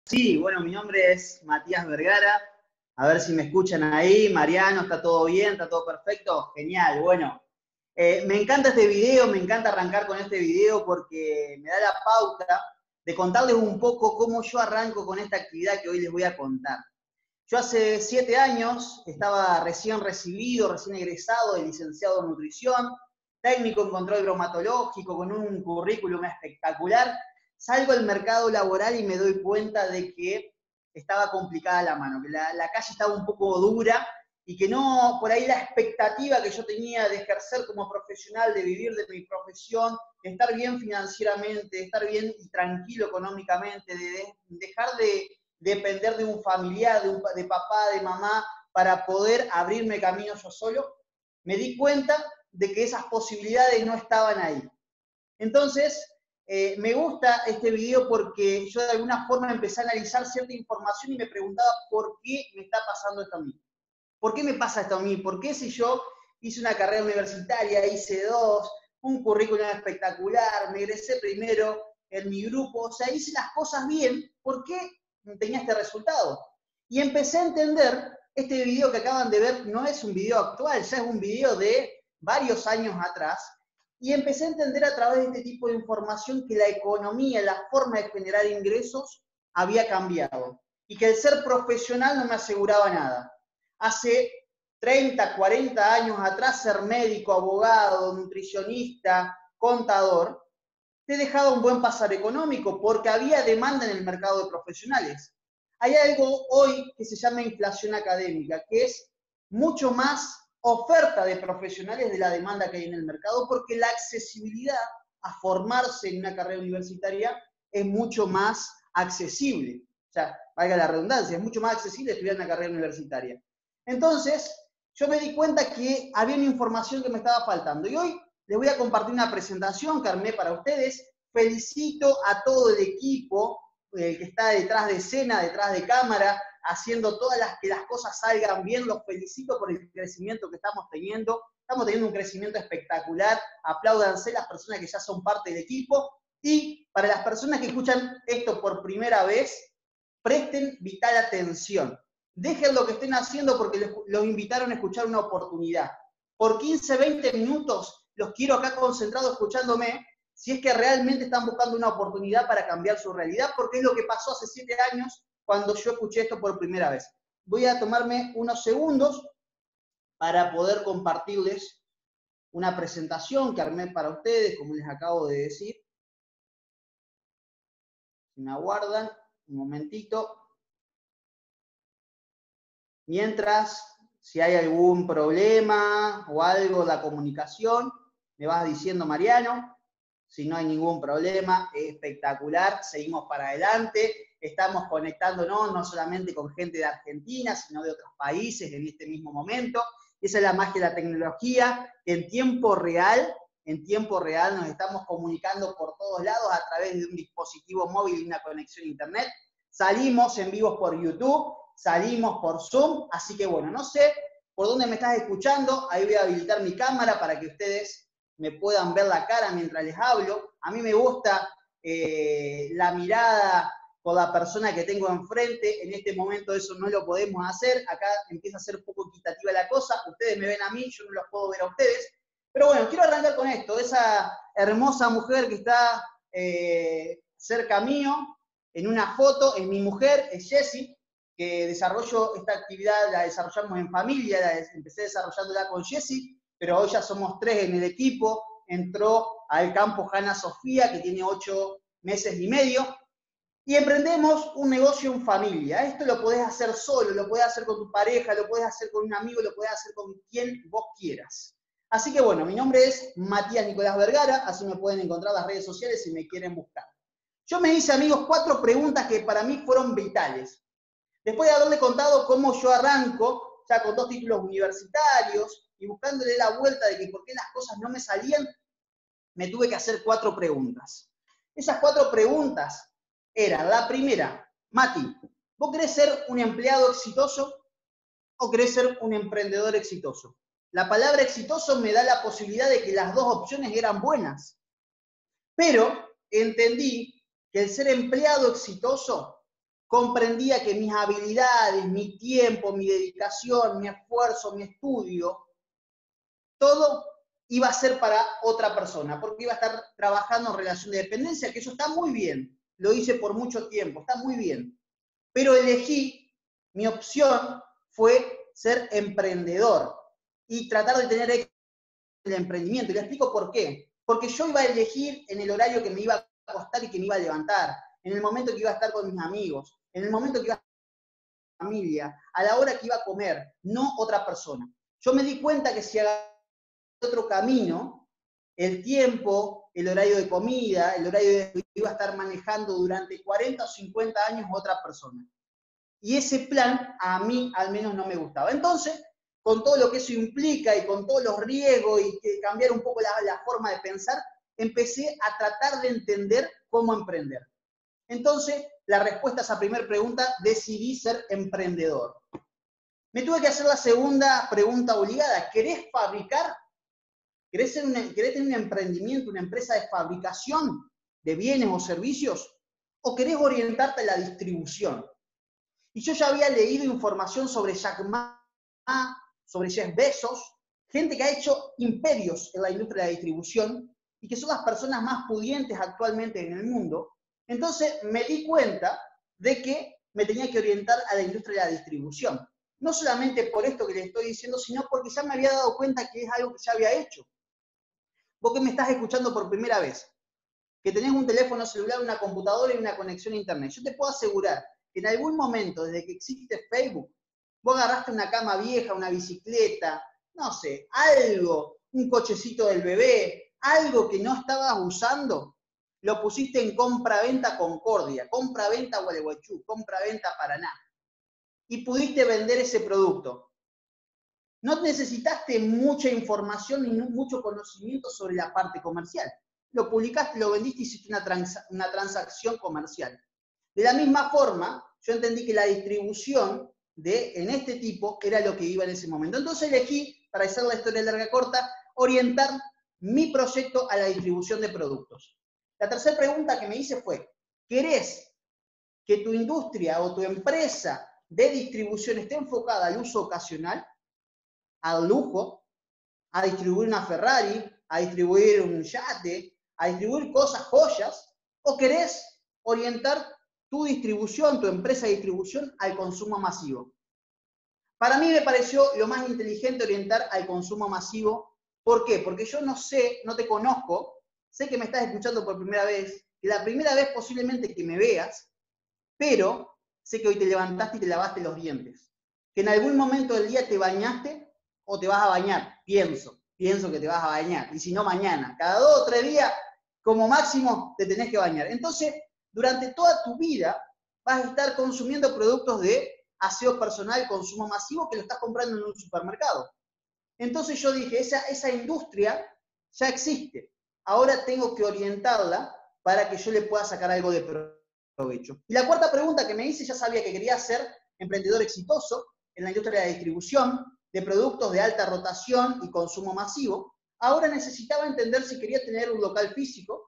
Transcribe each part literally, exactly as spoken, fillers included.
Sí, bueno, mi nombre es Matías Vergara. A ver si me escuchan ahí. Mariano, ¿está todo bien? ¿Está todo perfecto? Genial, bueno. Eh, me encanta este video, me encanta arrancar con este video porque me da la pauta de contarles un poco cómo yo arranco con esta actividad que hoy les voy a contar. Yo hace siete años estaba recién recibido, recién egresado de licenciado en nutrición, técnico en control bromatológico, con un currículum espectacular. Salgo al mercado laboral y me doy cuenta de que estaba complicada la mano, que la, la calle estaba un poco dura y que no, por ahí la expectativa que yo tenía de ejercer como profesional, de vivir de mi profesión, de estar bien financieramente, de estar bien y tranquilo económicamente, de, de dejar de depender de un familiar, de, un, de papá, de mamá, para poder abrirme camino yo solo, me di cuenta de que esas posibilidades no estaban ahí. Entonces, eh, me gusta este video porque yo de alguna forma empecé a analizar cierta información y me preguntaba por qué me está pasando esto a mí. ¿Por qué me pasa esto a mí? ¿Por qué si yo hice una carrera universitaria, hice dos, un currículum espectacular, me egresé primero en mi grupo, o sea, hice las cosas bien, ¿por qué tenía este resultado? Y empecé a entender, este video que acaban de ver no es un video actual, ya es un video de varios años atrás, y empecé a entender a través de este tipo de información que la economía, la forma de generar ingresos había cambiado, y que el ser profesional no me aseguraba nada. Hace treinta, cuarenta años atrás, ser médico, abogado, nutricionista, contador, te dejaba un buen pasar económico porque había demanda en el mercado de profesionales. Hay algo hoy que se llama inflación académica, que es mucho más oferta de profesionales de la demanda que hay en el mercado, porque la accesibilidad a formarse en una carrera universitaria es mucho más accesible. O sea, valga la redundancia, es mucho más accesible estudiar una carrera universitaria. Entonces, yo me di cuenta que había una información que me estaba faltando. Y hoy les voy a compartir una presentación que armé para ustedes. Felicito a todo el equipo eh, que está detrás de escena, detrás de cámara, haciendo todas las que las cosas salgan bien. Los felicito por el crecimiento que estamos teniendo. Estamos teniendo un crecimiento espectacular. Apláudanse las personas que ya son parte del equipo. Y para las personas que escuchan esto por primera vez, presten vital atención. Dejen lo que estén haciendo porque los invitaron a escuchar una oportunidad. Por quince, veinte minutos los quiero acá concentrados escuchándome, si es que realmente están buscando una oportunidad para cambiar su realidad, porque es lo que pasó hace siete años cuando yo escuché esto por primera vez. Voy a tomarme unos segundos para poder compartirles una presentación que armé para ustedes, como les acabo de decir. Si me aguardan un momentito. Mientras, si hay algún problema o algo de la comunicación, me vas diciendo, Mariano. Si no hay ningún problema, es espectacular, seguimos para adelante. Estamos conectándonos no solamente con gente de Argentina, sino de otros países en este mismo momento. Esa es la magia de la tecnología, que en tiempo real, en tiempo real nos estamos comunicando por todos lados a través de un dispositivo móvil y una conexión a internet. Salimos en vivos por YouTube, salimos por Zoom, así que bueno, no sé por dónde me estás escuchando, ahí voy a habilitar mi cámara para que ustedes me puedan ver la cara mientras les hablo. A mí me gusta eh, la mirada con la persona que tengo enfrente. En este momento eso no lo podemos hacer. Acá empieza a ser un poco equitativa la cosa. Ustedes me ven a mí, yo no los puedo ver a ustedes. Pero bueno, quiero arrancar con esto. Esa hermosa mujer que está eh, cerca mío, en una foto, es mi mujer, es Jessie, que desarrollo esta actividad, la desarrollamos en familia, la empecé desarrollándola con Jessie, pero hoy ya somos tres en el equipo. Entró al campo Hanna Sofía, que tiene ocho meses y medio, y emprendemos un negocio en familia. Esto lo podés hacer solo, lo podés hacer con tu pareja, lo podés hacer con un amigo, lo podés hacer con quien vos quieras. Así que bueno, mi nombre es Matías Nicolás Vergara, así me pueden encontrar en las redes sociales si me quieren buscar. Yo me hice, amigos, cuatro preguntas que para mí fueron vitales. Después de haberle contado cómo yo arranco, ya con dos títulos universitarios, y buscándole la vuelta de que por qué las cosas no me salían, me tuve que hacer cuatro preguntas. Esas cuatro preguntas eran, la primera, Mati, ¿vos querés ser un empleado exitoso o querés ser un emprendedor exitoso? La palabra exitoso me da la posibilidad de que las dos opciones eran buenas, pero entendí que el ser empleado exitoso comprendía que mis habilidades, mi tiempo, mi dedicación, mi esfuerzo, mi estudio, todo iba a ser para otra persona, porque iba a estar trabajando en relación de dependencia, que eso está muy bien, lo hice por mucho tiempo, está muy bien, pero elegí, mi opción fue ser emprendedor y tratar de tener éxito en el emprendimiento, y le explico por qué, porque yo iba a elegir en el horario que me iba a acostar y que me iba a levantar, en el momento que iba a estar con mis amigos, en el momento que iba a estar con mi familia, a la hora que iba a comer, no otra persona. Yo me di cuenta que si agarraba otro camino, el tiempo, el horario de comida, el horario de iba a estar manejando durante cuarenta o cincuenta años otra persona. Y ese plan a mí al menos no me gustaba. Entonces, con todo lo que eso implica y con todos los riesgos y que cambiar un poco la, la forma de pensar, empecé a tratar de entender cómo emprender. Entonces, la respuesta a esa primera pregunta, decidí ser emprendedor. Me tuve que hacer la segunda pregunta obligada. ¿Querés fabricar? ¿Querés, ser una, ¿Querés tener un emprendimiento, una empresa de fabricación de bienes o servicios? ¿O querés orientarte a la distribución? Y yo ya había leído información sobre Jack Ma, sobre Jeff Bezos, gente que ha hecho imperios en la industria de la distribución y que son las personas más pudientes actualmente en el mundo. Entonces me di cuenta de que me tenía que orientar a la industria de la distribución. No solamente por esto que les estoy diciendo, sino porque ya me había dado cuenta que es algo que ya había hecho. Vos que me estás escuchando por primera vez, que tenés un teléfono celular, una computadora y una conexión a internet, yo te puedo asegurar que en algún momento, desde que existe Facebook, vos agarraste una cama vieja, una bicicleta, no sé, algo, un cochecito del bebé, algo que no estabas usando, lo pusiste en compra-venta Concordia, compra-venta Gualeguaychú, compra-venta Paraná, y pudiste vender ese producto. No necesitaste mucha información ni mucho conocimiento sobre la parte comercial. Lo publicaste, lo vendiste y hiciste una, trans una transacción comercial. De la misma forma, yo entendí que la distribución de, en este tipo era lo que iba en ese momento. Entonces elegí, para hacer la historia larga corta, orientar mi proyecto a la distribución de productos. La tercera pregunta que me hice fue, ¿querés que tu industria o tu empresa de distribución esté enfocada al uso ocasional, al lujo, a distribuir una Ferrari, a distribuir un yate, a distribuir cosas, joyas, o querés orientar tu distribución, tu empresa de distribución al consumo masivo? Para mí me pareció lo más inteligente orientar al consumo masivo. ¿Por qué? Porque yo no sé, no te conozco, sé que me estás escuchando por primera vez, que la primera vez posiblemente que me veas, pero sé que hoy te levantaste y te lavaste los dientes, que en algún momento del día te bañaste o te vas a bañar, pienso, pienso que te vas a bañar, y si no mañana, cada dos o tres días, como máximo, te tenés que bañar. Entonces, durante toda tu vida vas a estar consumiendo productos de aseo personal, consumo masivo, que lo estás comprando en un supermercado. Entonces yo dije, esa, esa industria ya existe, ahora tengo que orientarla para que yo le pueda sacar algo de provecho. Y la cuarta pregunta que me hice, ya sabía que quería ser emprendedor exitoso en la industria de la distribución de productos de alta rotación y consumo masivo. Ahora necesitaba entender si quería tener un local físico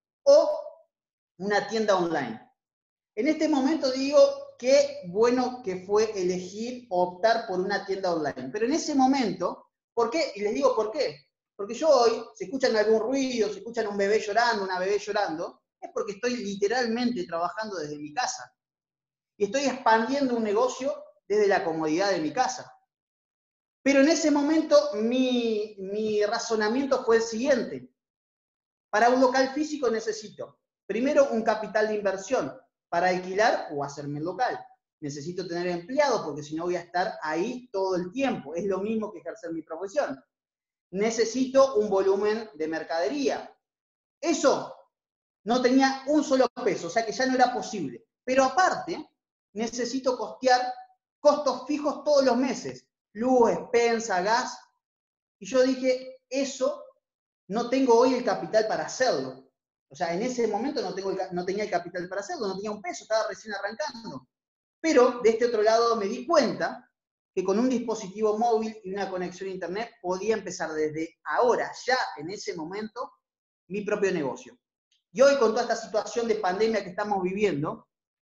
o una tienda online. En este momento digo, qué bueno que fue elegir o optar por una tienda online. Pero en ese momento, ¿por qué? Y les digo por qué. Porque yo hoy, si escuchan algún ruido, si escuchan un bebé llorando, una bebé llorando, es porque estoy literalmente trabajando desde mi casa. Y estoy expandiendo un negocio desde la comodidad de mi casa. Pero en ese momento mi, mi razonamiento fue el siguiente. Para un local físico necesito, primero, un capital de inversión para alquilar o hacerme el local. Necesito tener empleados porque si no voy a estar ahí todo el tiempo. Es lo mismo que ejercer mi profesión. Necesito un volumen de mercadería. Eso no tenía un solo peso, o sea que ya no era posible. Pero aparte, necesito costear costos fijos todos los meses. Luz, expensa, gas. Y yo dije, eso no tengo hoy el capital para hacerlo. O sea, en ese momento no, tengo el, no tenía el capital para hacerlo, no tenía un peso, estaba recién arrancando. Pero de este otro lado me di cuenta que con un dispositivo móvil y una conexión a internet podía empezar desde ahora, ya en ese momento, mi propio negocio. Y hoy con toda esta situación de pandemia que estamos viviendo,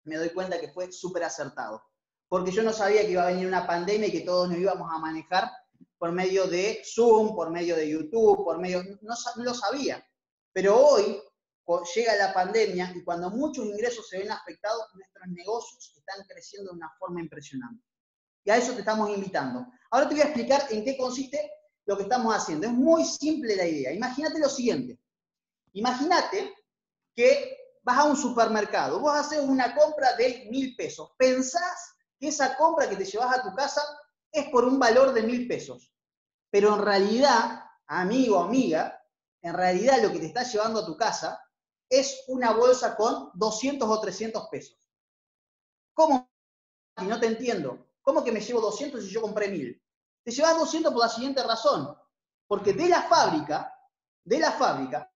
me doy cuenta que fue súper acertado. Porque yo no sabía que iba a venir una pandemia y que todos nos íbamos a manejar por medio de Zoom, por medio de YouTube, por medio... No, no lo sabía. Pero hoy llega la pandemia y cuando muchos ingresos se ven afectados, nuestros negocios están creciendo de una forma impresionante. Y a eso te estamos invitando. Ahora te voy a explicar en qué consiste lo que estamos haciendo. Es muy simple la idea. Imagínate lo siguiente. Imagínate que vas a un supermercado. Vos haces una compra de mil pesos. Pensás que esa compra que te llevas a tu casa es por un valor de mil pesos. Pero en realidad, amigo o amiga, en realidad lo que te estás llevando a tu casa es una bolsa con doscientos o trescientos pesos. ¿Cómo? Y no te entiendo. ¿Cómo que me llevo doscientos si yo compré mil? Te llevas doscientos por la siguiente razón. Porque de la fábrica, de la fábrica,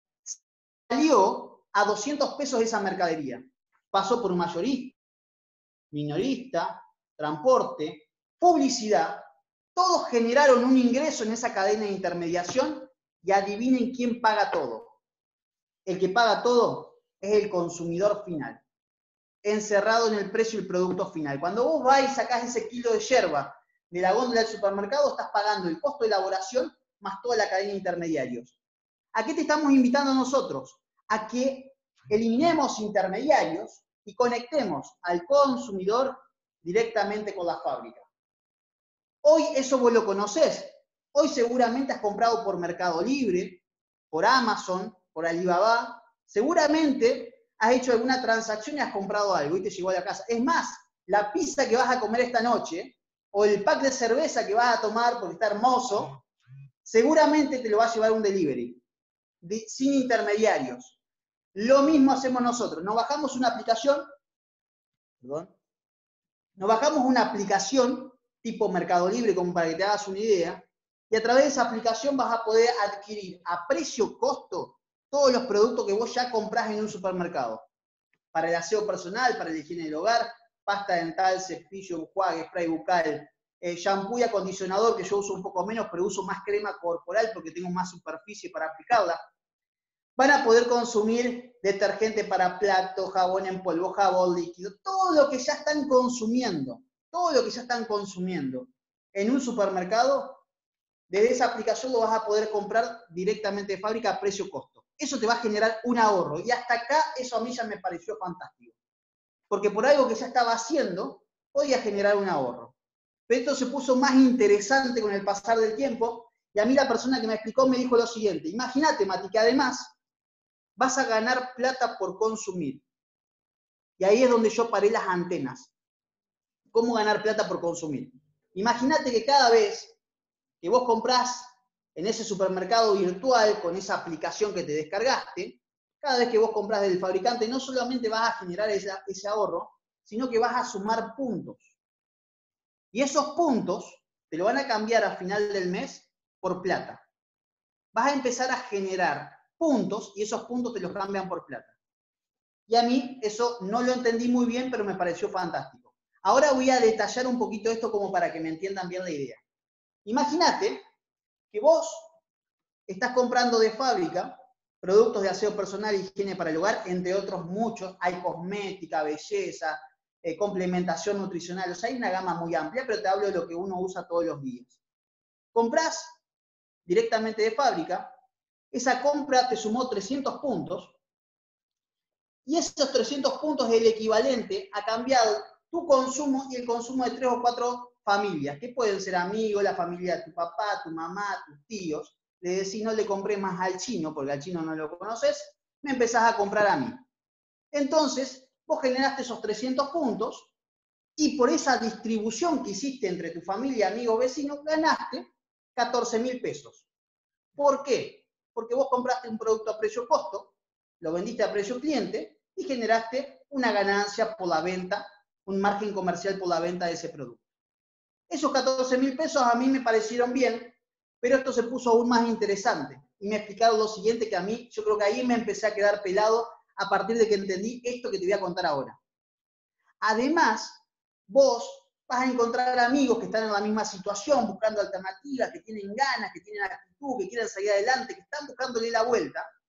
salió a doscientos pesos esa mercadería. Pasó por un mayorista, minorista, transporte, publicidad. Todos generaron un ingreso en esa cadena de intermediación y adivinen quién paga todo. El que paga todo es el consumidor final, encerrado en el precio del producto final. Cuando vos vas y sacás ese kilo de yerba de la góndola del supermercado, estás pagando el costo de elaboración más toda la cadena de intermediarios. ¿A qué te estamos invitando nosotros? A que eliminemos intermediarios y conectemos al consumidor directamente con la fábrica. Hoy eso vos lo conocés. Hoy seguramente has comprado por Mercado Libre, por Amazon, por Alibaba. Seguramente has hecho alguna transacción y has comprado algo y te llegó a la casa. Es más, la pizza que vas a comer esta noche o el pack de cerveza que vas a tomar porque está hermoso, seguramente te lo va a llevar un delivery, de, sin intermediarios. Lo mismo hacemos nosotros. Nos bajamos una aplicación, perdón, nos bajamos una aplicación tipo Mercado Libre, como para que te hagas una idea, y a través de esa aplicación vas a poder adquirir a precio-costo todos los productos que vos ya comprás en un supermercado. Para el aseo personal, para la higiene del hogar, pasta dental, cepillo, enjuague, spray bucal, eh, shampoo y acondicionador, que yo uso un poco menos, pero uso más crema corporal porque tengo más superficie para aplicarla. Van a poder consumir detergente para plato, jabón en polvo, jabón líquido, todo lo que ya están consumiendo, todo lo que ya están consumiendo en un supermercado, desde esa aplicación lo vas a poder comprar directamente de fábrica a precio-costo. Eso te va a generar un ahorro. Y hasta acá eso a mí ya me pareció fantástico. Porque por algo que ya estaba haciendo, podía generar un ahorro. Pero esto se puso más interesante con el pasar del tiempo. Y a mí la persona que me explicó me dijo lo siguiente. Imagínate, Mati, que además vas a ganar plata por consumir. Y ahí es donde yo paré las antenas. ¿Cómo ganar plata por consumir? Imagínate que cada vez que vos comprás en ese supermercado virtual con esa aplicación que te descargaste, cada vez que vos comprás del fabricante, no solamente vas a generar esa, ese ahorro, sino que vas a sumar puntos. Y esos puntos te lo van a cambiar a final del mes por plata. Vas a empezar a generar puntos y esos puntos te los cambian por plata. Y a mí eso no lo entendí muy bien, pero me pareció fantástico. Ahora voy a detallar un poquito esto como para que me entiendan bien la idea. Imagínate que vos estás comprando de fábrica productos de aseo personal, higiene para el hogar, entre otros muchos. Hay cosmética, belleza, eh, complementación nutricional. O sea, hay una gama muy amplia, pero te hablo de lo que uno usa todos los días. Comprás directamente de fábrica, esa compra te sumó trescientos puntos, y esos trescientos puntos es el equivalente a cambiar tu consumo y el consumo de tres o cuatro familias, que pueden ser amigos, la familia de tu papá, tu mamá, tus tíos. Le decís, no le compré más al chino, porque al chino no lo conoces, me empezás a comprar a mí. Entonces, vos generaste esos trescientos puntos, y por esa distribución que hiciste entre tu familia, amigos, vecinos, ganaste catorce mil pesos. ¿Por qué? Porque vos compraste un producto a precio costo, lo vendiste a precio cliente y generaste una ganancia por la venta, un margen comercial por la venta de ese producto. Esos catorce mil pesos a mí me parecieron bien, pero esto se puso aún más interesante. Y me explicaron lo siguiente, que a mí, yo creo que ahí me empecé a quedar pelado a partir de que entendí esto que te voy a contar ahora. Además, vos vas a encontrar amigos que están en la misma situación, buscando alternativas, que tienen ganas, que tienen actitud, que quieren salir adelante, que están buscándole la vuelta.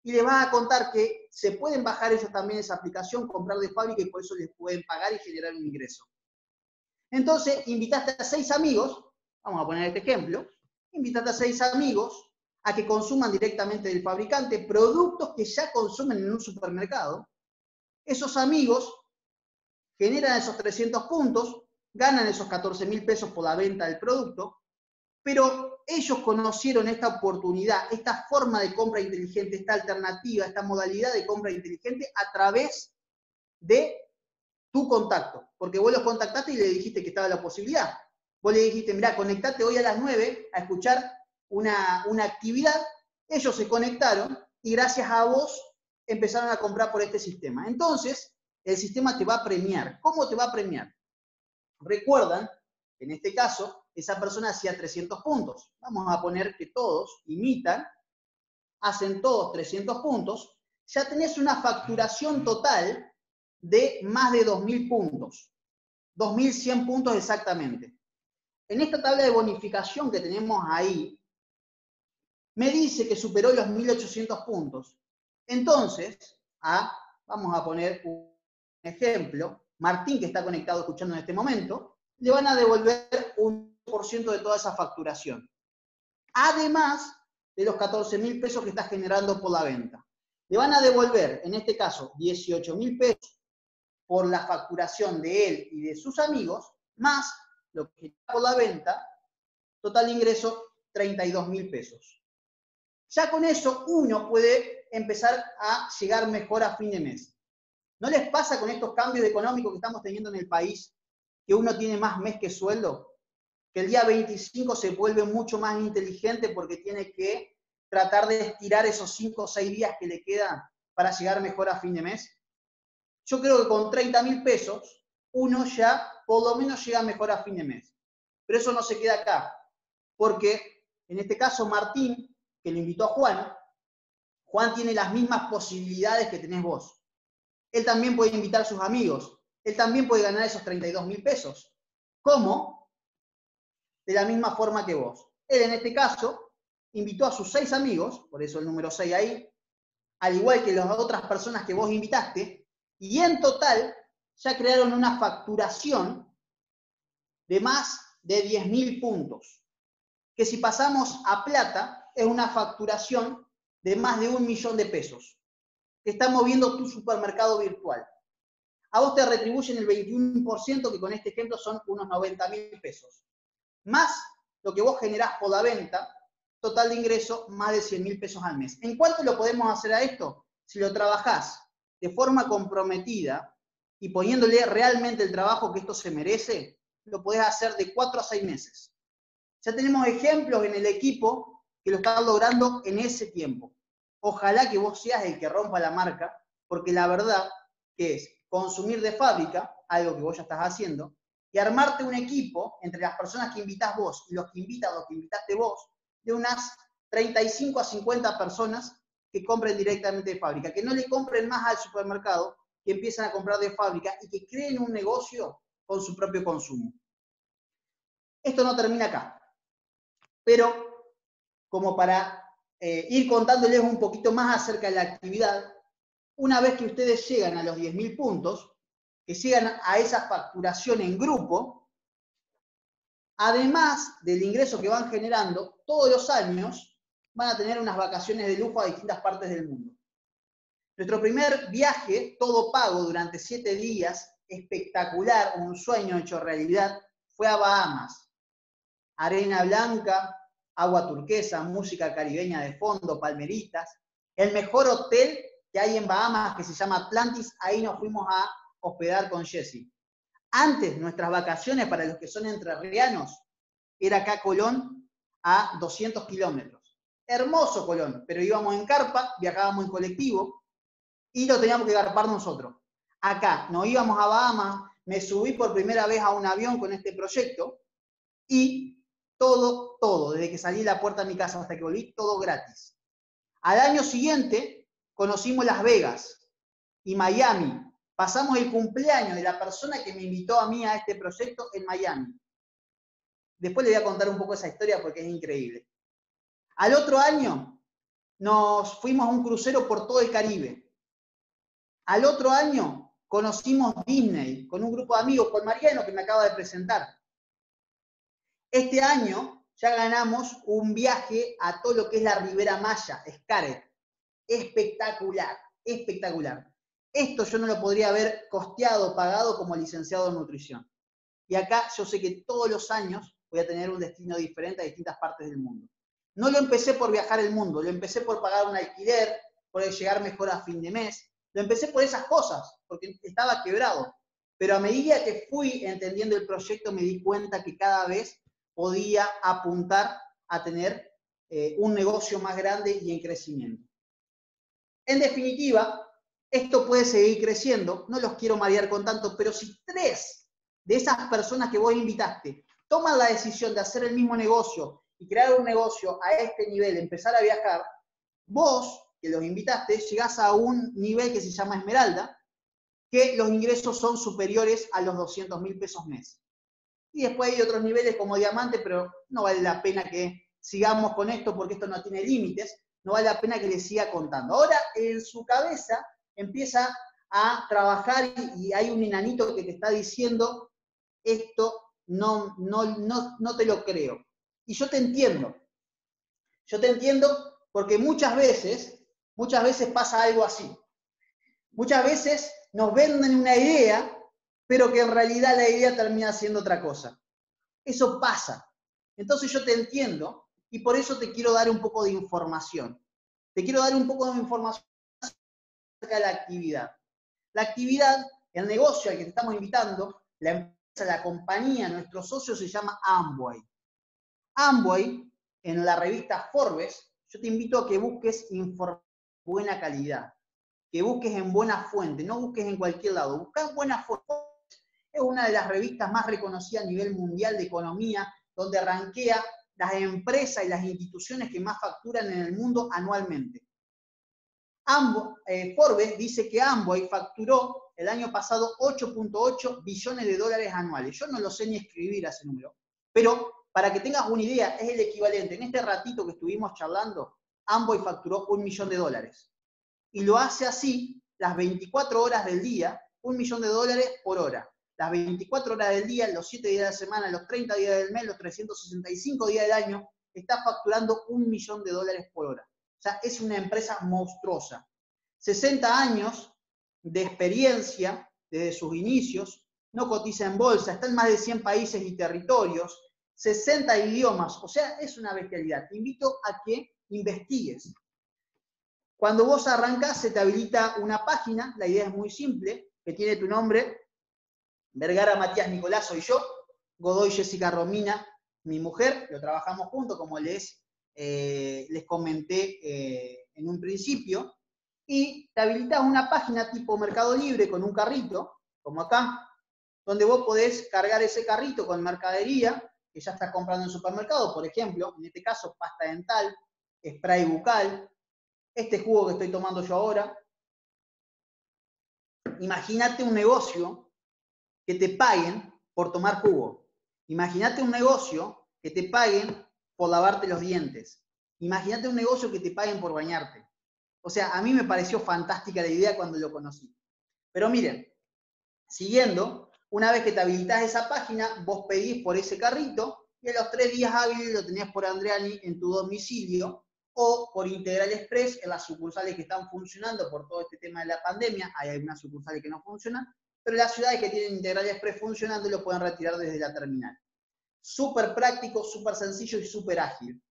y les vas a contar que se pueden bajar ellos también esa aplicación, comprar de fábrica y por eso les pueden pagar y generar un ingreso. Entonces, invitaste a seis amigos, vamos a poner este ejemplo, invitaste a seis amigos a que consuman directamente del fabricante productos que ya consumen en un supermercado. Esos amigos generan esos trescientos puntos, ganan esos catorce mil pesos por la venta del producto, pero ellos conocieron esta oportunidad, esta forma de compra inteligente, esta alternativa, esta modalidad de compra inteligente a través de tu contacto, porque vos los contactaste y le dijiste que estaba la posibilidad. Vos le dijiste, mirá, conectate hoy a las nueve a escuchar una, una actividad, ellos se conectaron y gracias a vos empezaron a comprar por este sistema. Entonces, el sistema te va a premiar. ¿Cómo te va a premiar? Recuerdan, en este caso, esa persona hacía trescientos puntos. Vamos a poner que todos imitan, hacen todos trescientos puntos, ya tenés una facturación total de más de dos mil puntos, dos mil cien puntos exactamente. En esta tabla de bonificación que tenemos ahí, me dice que superó los mil ochocientos puntos. Entonces, a, vamos a poner un ejemplo, Martín, que está conectado escuchando en este momento, le van a devolver un por ciento de toda esa facturación. Además de los catorce mil pesos que está generando por la venta. Le van a devolver, en este caso, dieciocho mil pesos por la facturación de él y de sus amigos, más lo que está por la venta, total de ingreso, treinta y dos mil pesos. Ya con eso uno puede empezar a llegar mejor a fin de mes. ¿No les pasa con estos cambios económicos que estamos teniendo en el país, que uno tiene más mes que sueldo? Que el día veinticinco se vuelve mucho más inteligente porque tiene que tratar de estirar esos cinco o seis días que le quedan para llegar mejor a fin de mes. Yo creo que con treinta mil pesos uno ya por lo menos llega mejor a fin de mes. Pero eso no se queda acá, porque en este caso Martín, que lo invitó a Juan, Juan tiene las mismas posibilidades que tenés vos. Él también puede invitar a sus amigos, él también puede ganar esos treinta y dos mil pesos. ¿Cómo? De la misma forma que vos. Él en este caso invitó a sus seis amigos, por eso el número seis ahí, al igual que las otras personas que vos invitaste, y en total ya crearon una facturación de más de diez mil puntos, que si pasamos a plata es una facturación de más de un millón de pesos, que está moviendo tu supermercado virtual. A vos te retribuyen el veintiuno por ciento, que con este ejemplo son unos noventa mil pesos, más lo que vos generás por la venta, total de ingreso, más de cien mil pesos al mes. ¿En cuánto lo podemos hacer a esto? Si lo trabajás de forma comprometida y poniéndole realmente el trabajo que esto se merece, lo podés hacer de cuatro a seis meses. Ya tenemos ejemplos en el equipo que lo están logrando en ese tiempo. Ojalá que vos seas el que rompa la marca, porque la verdad que es consumir de fábrica, algo que vos ya estás haciendo, y armarte un equipo entre las personas que invitás vos y los que invitan, los que invitaste vos, de unas treinta y cinco a cincuenta personas que compren directamente de fábrica, que no le compren más al supermercado, que empiezan a comprar de fábrica y que creen un negocio con su propio consumo. Esto no termina acá, pero como para eh, ir contándoles un poquito más acerca de la actividad, una vez que ustedes llegan a los diez mil puntos, que llegan a esa facturación en grupo, además del ingreso que van generando, todos los años van a tener unas vacaciones de lujo a distintas partes del mundo. Nuestro primer viaje, todo pago durante siete días, espectacular, un sueño hecho realidad, fue a Bahamas. Arena blanca, agua turquesa, música caribeña de fondo, palmeritas. El mejor hotel que hay en Bahamas, que se llama Atlantis, ahí nos fuimos a hospedar con Jessy. Antes, nuestras vacaciones, para los que son entrerrianos, era acá Colón a doscientos kilómetros. Hermoso Colón, pero íbamos en carpa, viajábamos en colectivo y lo teníamos que garpar nosotros. Acá nos íbamos a Bahamas, me subí por primera vez a un avión con este proyecto y todo, todo, desde que salí de la puerta de mi casa hasta que volví, todo gratis. Al año siguiente conocimos Las Vegas y Miami. Pasamos el cumpleaños de la persona que me invitó a mí a este proyecto en Miami. Después les voy a contar un poco esa historia porque es increíble. Al otro año nos fuimos a un crucero por todo el Caribe. Al otro año conocimos Disney con un grupo de amigos, con Mariano, que me acaba de presentar. Este año ya ganamos un viaje a todo lo que es la Ribera Maya, Xcaret. Espectacular, espectacular. Esto yo no lo podría haber costeado, pagado como licenciado en nutrición. Y acá yo sé que todos los años voy a tener un destino diferente a distintas partes del mundo. No lo empecé por viajar el mundo, lo empecé por pagar un alquiler, por llegar mejor a fin de mes. Lo empecé por esas cosas, porque estaba quebrado. Pero a medida que fui entendiendo el proyecto, me di cuenta que cada vez podía apuntar a tener eh, un negocio más grande y en crecimiento. En definitiva, esto puede seguir creciendo, no los quiero marear con tanto, pero si tres de esas personas que vos invitaste toman la decisión de hacer el mismo negocio y crear un negocio a este nivel, empezar a viajar, vos, que los invitaste, llegás a un nivel que se llama Esmeralda, que los ingresos son superiores a los doscientos mil pesos mes. Y después hay otros niveles como diamante, pero no vale la pena que sigamos con esto porque esto no tiene límites, no vale la pena que les siga contando. Ahora en su cabeza empieza a trabajar y, y hay un enanito que te está diciendo esto no, no, no, no te lo creo. Y yo te entiendo. Yo te entiendo porque muchas veces, muchas veces pasa algo así. Muchas veces nos venden una idea, pero que en realidad la idea termina siendo otra cosa. Eso pasa. Entonces yo te entiendo y por eso te quiero dar un poco de información. Te quiero dar un poco de información acerca de la actividad. La actividad, el negocio al que te estamos invitando, la empresa, la compañía, nuestro socio se llama Amway. Amway, en la revista Forbes, yo te invito a que busques información de buena calidad, que busques en buena fuente, no busques en cualquier lado, busca en buena fuente. Es una de las revistas más reconocidas a nivel mundial de economía, donde rankea las empresas y las instituciones que más facturan en el mundo anualmente. Ambo, eh, Forbes dice que Amway facturó el año pasado ocho punto ocho billones de dólares anuales. Yo no lo sé ni escribir a ese número, pero para que tengas una idea, es el equivalente. En este ratito que estuvimos charlando, Amway facturó un millón de dólares. Y lo hace así las veinticuatro horas del día, un millón de dólares por hora. Las veinticuatro horas del día, los siete días de la semana, los treinta días del mes, los trescientos sesenta y cinco días del año, está facturando un millón de dólares por hora. O sea, es una empresa monstruosa. sesenta años de experiencia desde sus inicios, no cotiza en bolsa, está en más de cien países y territorios, sesenta idiomas, o sea, es una bestialidad. Te invito a que investigues. Cuando vos arrancás, se te habilita una página, la idea es muy simple, que tiene tu nombre, Vergara Matías Nicolás soy yo, Godoy Jessica Romina, mi mujer, lo trabajamos juntos, como les, eh, les comenté eh, en un principio, y te habilitas una página tipo Mercado Libre con un carrito, como acá, donde vos podés cargar ese carrito con mercadería que ya estás comprando en el supermercado, por ejemplo, en este caso pasta dental, spray bucal, este jugo que estoy tomando yo ahora. Imagínate un negocio que te paguen por tomar jugo. Imagínate un negocio que te paguen por lavarte los dientes. Imagínate un negocio que te paguen por bañarte. O sea, a mí me pareció fantástica la idea cuando lo conocí. Pero miren, siguiendo, una vez que te habilitas esa página, vos pedís por ese carrito y a los tres días hábiles lo tenés por Andreani en tu domicilio o por Integral Express en las sucursales que están funcionando por todo este tema de la pandemia. Hay algunas sucursales que no funcionan, pero las ciudades que tienen Integral Express funcionando lo pueden retirar desde la terminal. Súper práctico, súper sencillo y súper ágil.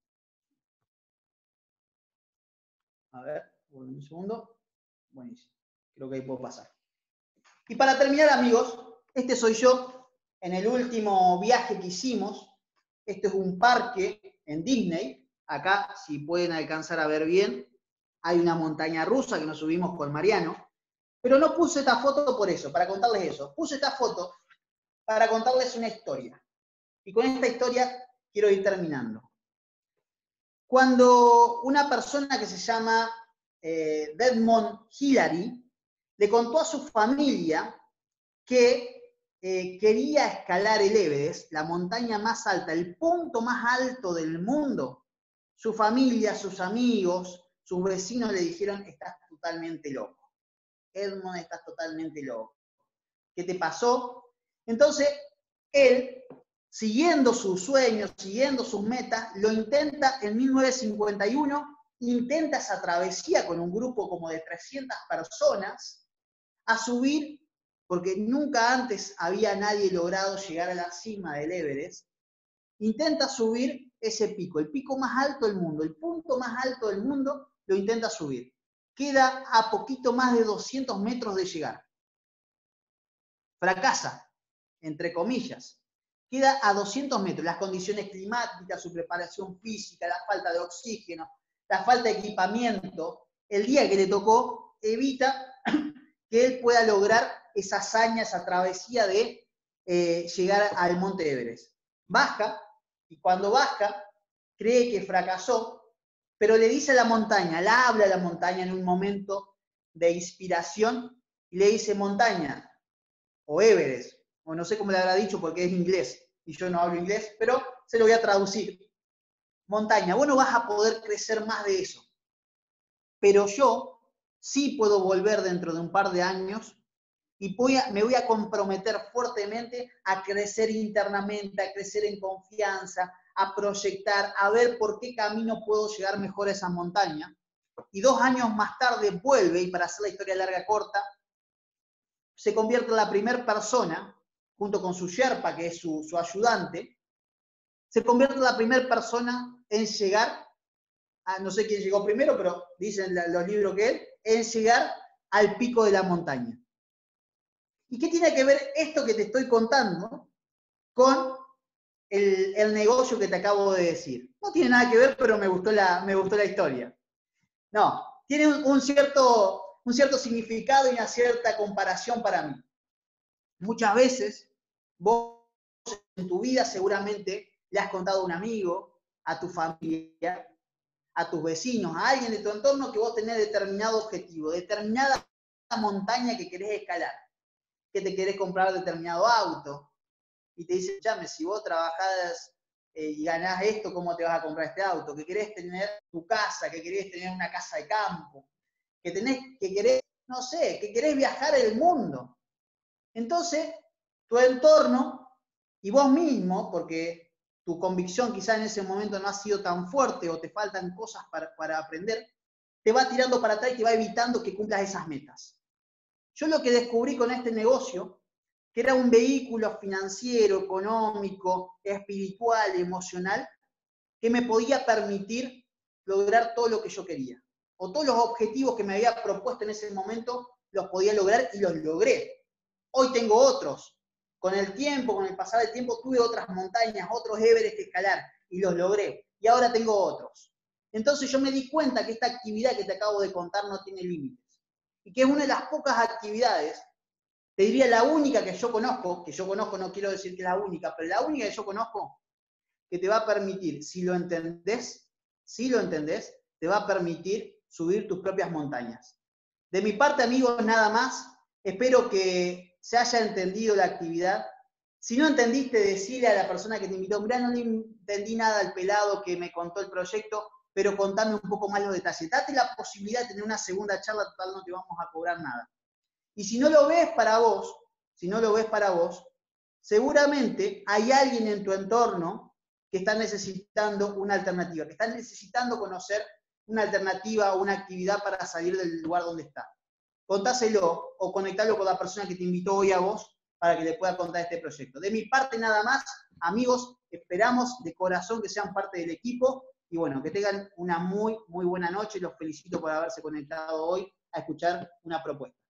A ver, un segundo. Buenísimo. Creo que ahí puedo pasar. Y para terminar, amigos, este soy yo en el último viaje que hicimos. Este es un parque en Disney. Acá, si pueden alcanzar a ver bien, hay una montaña rusa que nos subimos con Mariano. Pero no puse esta foto por eso, para contarles eso. Puse esta foto para contarles una historia. Y con esta historia quiero ir terminando. Cuando una persona que se llama eh, Desmond Hillary le contó a su familia que eh, quería escalar el Everest, la montaña más alta, el punto más alto del mundo, su familia, sus amigos, sus vecinos le dijeron, estás totalmente loco. Edmond, estás totalmente loco. ¿Qué te pasó? Entonces, él, siguiendo sus sueños, siguiendo sus metas, lo intenta en mil novecientos cincuenta y uno, intenta esa travesía con un grupo como de trescientas personas a subir, porque nunca antes había nadie logrado llegar a la cima del Everest, intenta subir ese pico, el pico más alto del mundo, el punto más alto del mundo, lo intenta subir. Queda a poquito más de doscientos metros de llegar. Fracasa, entre comillas. Queda a doscientos metros. Las condiciones climáticas, su preparación física, la falta de oxígeno, la falta de equipamiento, el día que le tocó, evita que él pueda lograr esa hazaña, esa travesía de eh, llegar al Monte Everest. Baja, y cuando baja, cree que fracasó, pero le dice a la montaña, la habla a la montaña en un momento de inspiración, y le dice, montaña, o Everest, o no sé cómo le habrá dicho porque es inglés, y yo no hablo inglés, pero se lo voy a traducir. Montaña, vos no vas a poder crecer más de eso, pero yo sí puedo volver dentro de un par de años y voy a, me voy a comprometer fuertemente a crecer internamente, a crecer en confianza, a proyectar, a ver por qué camino puedo llegar mejor a esa montaña. Y dos años más tarde vuelve, y para hacer la historia larga corta, se convierte en la primera persona, junto con su Sherpa, que es su, su ayudante, se convierte en la primera persona en llegar, a, no sé quién llegó primero, pero dicen los libros que él, en llegar al pico de la montaña. ¿Y qué tiene que ver esto que te estoy contando con el, el negocio que te acabo de decir? No tiene nada que ver, pero me gustó la, me gustó la historia. No, tiene un, un, cierto, un cierto significado y una cierta comparación para mí. Muchas veces, vos en tu vida seguramente le has contado a un amigo, a tu familia, a tus vecinos, a alguien de tu entorno que vos tenés determinado objetivo, determinada montaña que querés escalar, que te querés comprar determinado auto, y te dicen, llame, si vos trabajás eh, y ganás esto, ¿cómo te vas a comprar este auto? Que querés tener tu casa, que querés tener una casa de campo, que tenés, que querés, no sé, que querés viajar el mundo. Entonces, tu entorno y vos mismo, porque tu convicción quizá en ese momento no ha sido tan fuerte o te faltan cosas para, para aprender, te va tirando para atrás y te va evitando que cumplas esas metas. Yo lo que descubrí con este negocio, que era un vehículo financiero, económico, espiritual, emocional, que me podía permitir lograr todo lo que yo quería. O todos los objetivos que me había propuesto en ese momento, los podía lograr y los logré. Hoy tengo otros. Con el tiempo, con el pasar del tiempo, tuve otras montañas, otros Everest que escalar y los logré. Y ahora tengo otros. Entonces yo me di cuenta que esta actividad que te acabo de contar no tiene límites. Y que es una de las pocas actividades, te diría la única que yo conozco, que yo conozco no quiero decir que es la única, pero la única que yo conozco que te va a permitir, si lo entendés, si lo entendés, te va a permitir subir tus propias montañas. De mi parte, amigos, nada más. Espero que se haya entendido la actividad. Si no entendiste, decile a la persona que te invitó, mirá, no le entendí nada al pelado que me contó el proyecto, pero contame un poco más los detalles. Date la posibilidad de tener una segunda charla, total no te vamos a cobrar nada. Y si no lo ves para vos, si no lo ves para vos, seguramente hay alguien en tu entorno que está necesitando una alternativa, que está necesitando conocer una alternativa o una actividad para salir del lugar donde está. Contáselo o conectalo con la persona que te invitó hoy a vos para que le pueda contar este proyecto. De mi parte nada más, amigos, esperamos de corazón que sean parte del equipo y bueno, que tengan una muy, muy buena noche. Los felicito por haberse conectado hoy a escuchar una propuesta.